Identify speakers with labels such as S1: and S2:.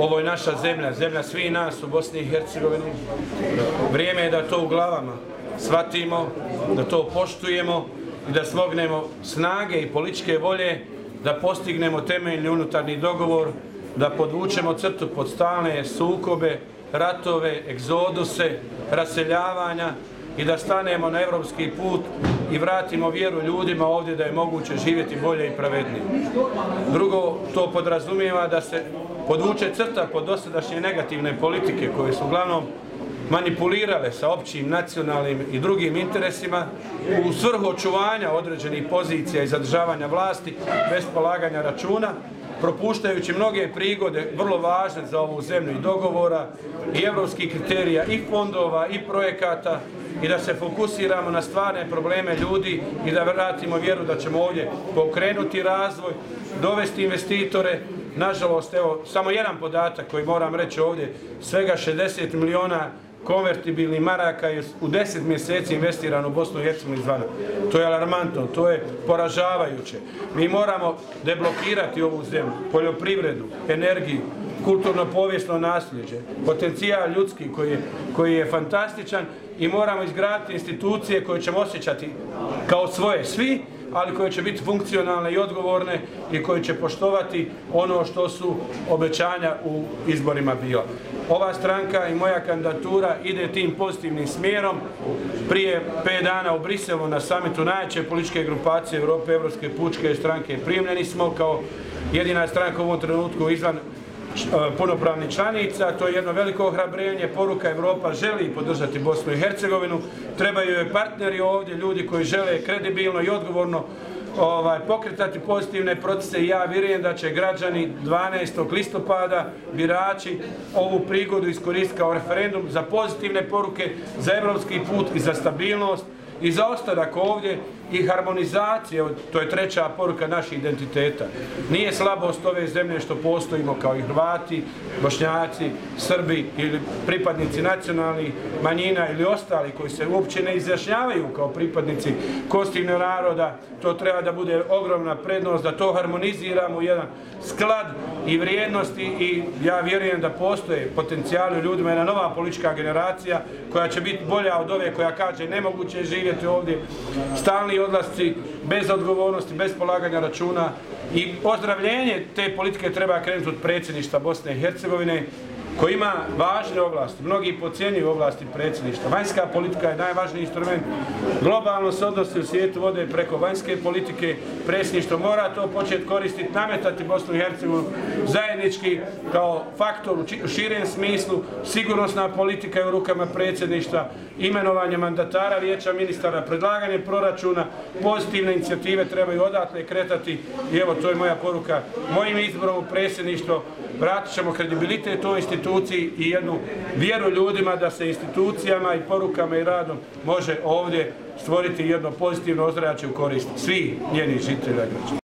S1: Ovo je naša zemlja, zemlja svih nas u Bosni i Hercegovini. Vrijeme je da to u glavama shvatimo, da to poštujemo i da smognemo snage i političke volje da postignemo temeljni unutarnji dogovor, da podvučemo crtu pod stalne sukobe, ratove, egzoduse, raseljavanja i da stanemo na evropski put i vratimo vjeru ljudima ovdje da je moguće živjeti bolje i pravednije. Drugo, to podrazumijeva da se podvuče crta pod dosadašnje negativne politike koje su uglavnom manipulirale sa općim, nacionalnim i drugim interesima u svrhu očuvanja određenih pozicija i zadržavanja vlasti bez polaganja računa, propuštajući mnoge prigode vrlo važne za ovu zemlju i dogovora i evropskih kriterija i fondova i projekata i da se fokusiramo na stvarne probleme ljudi i da vratimo vjeru da ćemo ovdje pokrenuti razvoj, dovesti investitore. Nažalost, evo, samo jedan podatak koji moram reći ovdje, svega 60 miliona konvertibilnih maraka je u 10 mjeseci investirano u Bosnu i Hercegovinu izvana. To je alarmantno, to je poražavajuće. Mi moramo deblokirati ovu zemlju, poljoprivredu, energiju, kulturno-povijesno nasljeđe, potencijal ljudski koji je fantastičan i moramo izgraditi institucije koje ćemo osjećati kao svoje svi, ali koje će biti funkcionalne i odgovorne i koje će poštovati ono što su obećanja u izborima bila. Ova stranka i moja kandidatura ide tim pozitivnim smjerom. Prije 5 dana u Briselu na samitu najjače političke grupacije Europe, Evropske pučke stranke, primljeni smo kao jedina stranka u ovom trenutku izvan punopravnih članica. To je jedno veliko ohrabrenje, poruka Evropa želi podržati Bosnu i Hercegovinu, trebaju joj partneri ovdje, ljudi koji žele kredibilno i odgovorno pokretati pozitivne procese i ja vjerujem da će građani 12. listopada, birači, ovu prigodu iskoristiti kao referendum za pozitivne poruke, za evropski put i za stabilnost i za ostanak ovdje i harmonizacije, to je treća poruka naših identiteta. Nije slabost ove zemlje što postojimo kao i Hrvati, Bošnjaci, Srbi ili pripadnici nacionalnih manjina ili ostali koji se uopće ne izjašnjavaju kao pripadnici konstitutivnog naroda. To treba da bude ogromna prednost, da to harmoniziramo u jedan sklad i vrijednosti i ja vjerujem da postoje potencijali u ljudima, jedna nova politička generacija koja će biti bolja od ove koja kaže nemoguće je živjeti ovdje, stalni odlasci, bez odgovornosti, bez polaganja računa i ozdravljenje te politike treba krenuti od predsjedništva Bosne i Hercegovine koji ima važne ovlasti, mnogi podcjenjuju ovlasti predsjedništva. Vanjska politika je najvažniji instrument. Globalno se odnosi u svijetu vode preko vanjske politike. Predsjedništvo mora to početi koristiti, nametati Bosnu i Hercegovinu zajednički kao faktor u širem smislu. Sigurnosna politika je u rukama predsjedništva, imenovanje mandatara, vijeća ministara, predlaganje proračuna, pozitivne inicijative trebaju odatle kretati i evo to je moja poruka. Mojim izborom u predsjedništvo vratit ćemo kredibilitet toj instituciji i jednu vjeru ljudima da se institucijama i porukama i radom može ovdje stvoriti jedno pozitivno ozračje u korist svih njenih žitelja.